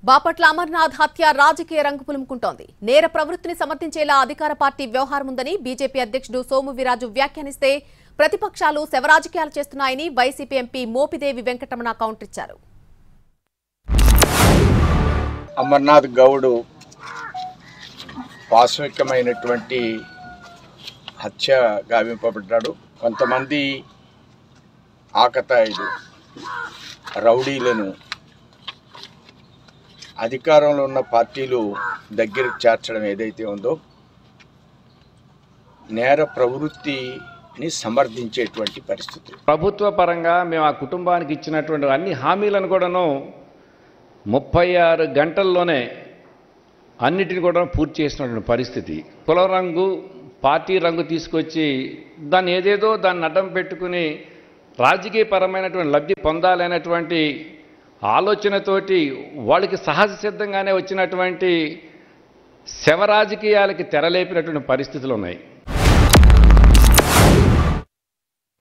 బాపట్ల అమర్నాథ్ హత్య రాజకీయ రంగు పులుముకుంటోంది. నేర ప్రవృత్తిని సమర్థించేలా అధికార పార్టీ వ్యవహారం ఉందని బీజేపీ అధ్యక్షుడు సోము వీర్రాజు వ్యాఖ్యానిస్తే ప్రతిపక్షాలు శవరాజకీయాలు చేస్తున్నాయని వైసీపీ ఎంపీ మోపిదేవి వెంకటరమణ కౌంటర్ ఇచ్చారు. అమర్నాథ్ గౌడ్ పాశవికమైనటువంటి హత్య గావింపబడ్డాడు. కొంతమంది ఆకతాయిలు రౌడీలను అధికారంలో ఉన్న పార్టీలు దగ్గరికి చేర్చడం ఏదైతే ఉందో నేర ప్రవృత్తిని సమర్థించేటువంటి పరిస్థితి. ప్రభుత్వ పరంగా మేము ఆ కుటుంబానికి ఇచ్చినటువంటి అన్ని హామీలను కూడాను 36 గంటల్లోనే అన్నిటిని కూడా పూర్తి చేసినటువంటి పరిస్థితి. కుల రంగు పార్టీ రంగు తీసుకొచ్చి దాన్ని ఏదేదో దాన్ని అడ్డం పెట్టుకుని రాజకీయపరమైనటువంటి లబ్ధి పొందాలనేటువంటి ఆలోచనతోటి వాళ్ళకి సహజ సిద్ధంగానే వచ్చినటువంటి శవ రాజకీయాలకి తెరలేపినటువంటి పరిస్థితులు ఉన్నాయి.